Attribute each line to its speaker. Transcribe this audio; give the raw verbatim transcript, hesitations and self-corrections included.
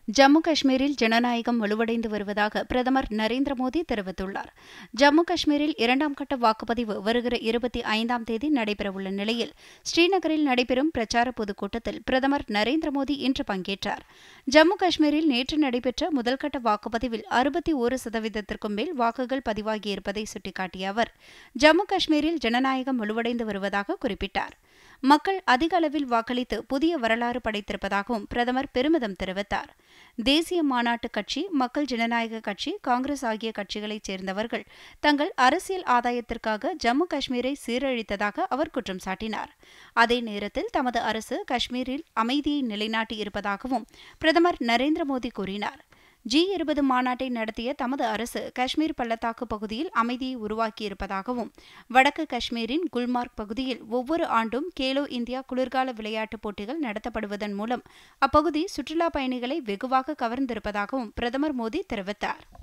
Speaker 1: ஜம்மு காஷ்மீரில் ஜனநாயகம் வலுவடைந்து வருவதாக பிரதமர் நரேந்திர மோடி தெரிவித்துள்ளார். ஜம்மு காஷ்மீரில் இரண்டாம் கட்ட வாக்குப்பதிவு வருகிற இருபத்தி ஐந்தாம் தேதி நடைபெறவுள்ள நிலையில் ஸ்ரீநகரில் நடைபெறும் பிரச்சார பொதுக்கூட்டத்தில் பிரதமர் நரேந்திர மோடி இன்று பங்கேற்றார். ஜம்மு காஷ்மீரில் நேற்று நடைபெற்ற முதல்கட்ட வாக்குப்பதிவில் அறுபத்தி ஒரு சதவீதத்திற்கும் மேல் வாக்குகள் பதிவாகியிருப்பதை சுட்டிக்காட்டிய அவர், ஜம்மு காஷ்மீரில் ஜனநாயகம் வலுவடைந்து வருவதாக குறிப்பிட்டார். மக்கள் அதிக அளவில் வாக்களித்து புதிய வரலாறு படைத்திருப்பதாகவும் பிரதமர் பெருமிதம் தெரிவித்தார். தேசிய மாநாட்டு கட்சி, மக்கள் ஜனநாயக கட்சி, காங்கிரஸ் ஆகிய கட்சிகளைச் சேர்ந்தவர்கள் தங்கள் அரசியல் ஆதாயத்திற்காக ஜம்மு காஷ்மீரை சீரழித்ததாக அவர் குற்றம் சாட்டினார். அதே நேரத்தில் தமது அரசு காஷ்மீரில் அமைதியை நிலைநாட்டி இருப்பதாகவும் பிரதமர் நரேந்திர மோடி கூறினார். ஜி இருபது மாநாட்டை நடத்திய தமது அரசு காஷ்மீர் பள்ளத்தாக்கு பகுதியில் அமைதியை உருவாக்கியிருப்பதாகவும், வடக்கு காஷ்மீரின் குல்மார்க் பகுதியில் ஒவ்வொரு ஆண்டும் கேலோ இந்தியா குளிர்கால விளையாட்டுப் போட்டிகள் நடத்தப்படுவதன் மூலம் அப்பகுதி சுற்றுலாப் பயணிகளை வெகுவாக கவர்ந்திருப்பதாகவும் பிரதமர் மோடி தெரிவித்தார்.